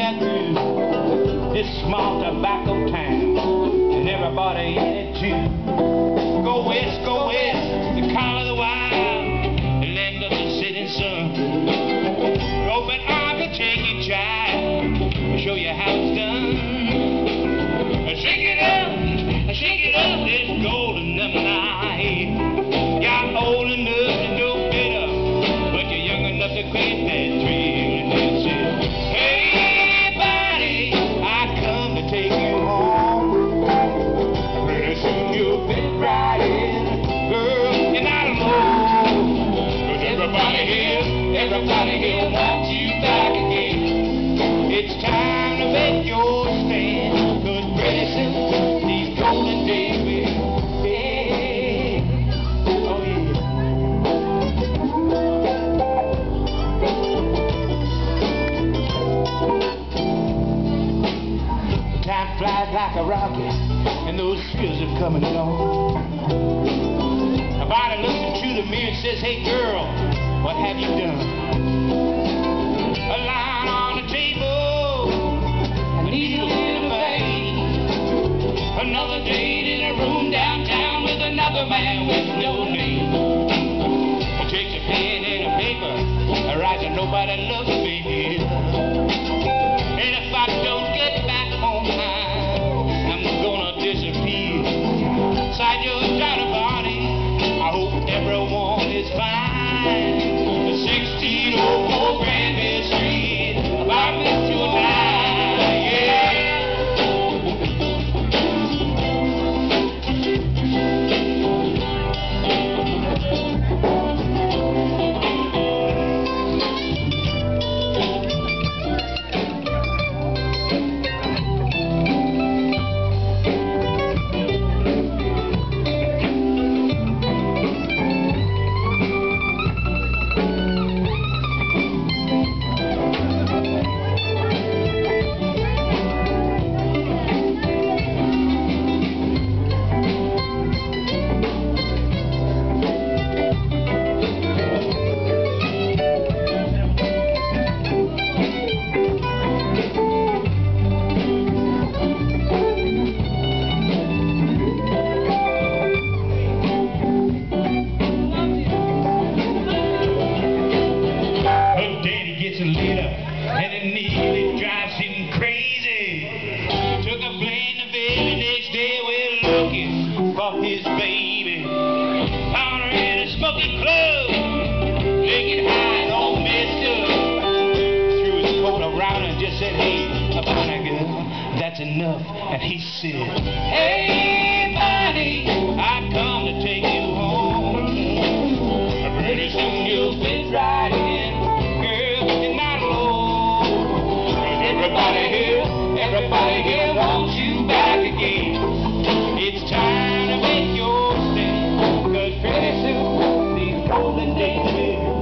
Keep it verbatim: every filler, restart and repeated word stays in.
back to this small tobacco town, and everybody in it too. Go west, go west, the call of the wild, the land of the setting sun. Open arms will take you, child, show you how it's done. Shake it up, shake it up, there's gold in them night. You're old enough to know better, but you're young enough to quit that thrill. And then say, hey, buddy, I come to take you home. Pretty soon you'll fit right in, girl, and I know. 'Cause everybody here, everybody here wants you back again. It's time to make your stand, 'cause pretty soon these golden days will end. Oh yeah. Time flies like a rocket, and those years are coming and gone. Nobody looks into the mirror and says, hey girl, what have you done? A line on the table, a needle in a vein, another date in a room downtown with another man with no name. It takes a pen and a paper, a writer nobody loves me here. And if I don't get back home time, I'm gonna disappear. Inside your daughter body, I hope everyone is fine. The sixteen oh four Granville Street, apartment two oh nine, yeah. And it nearly drives him crazy. Took a plane to bed the next day, we're looking for his baby. Found her in a smoky club, naked high and all messed up. Threw his coat around and just said, hey, Havana girl, that's enough. And he said, hey, buddy, I come to take you home. Pretty soon you'll fit right in. Everybody here, everybody here wants you back again. It's time to make your stand, 'cause pretty soon these golden days will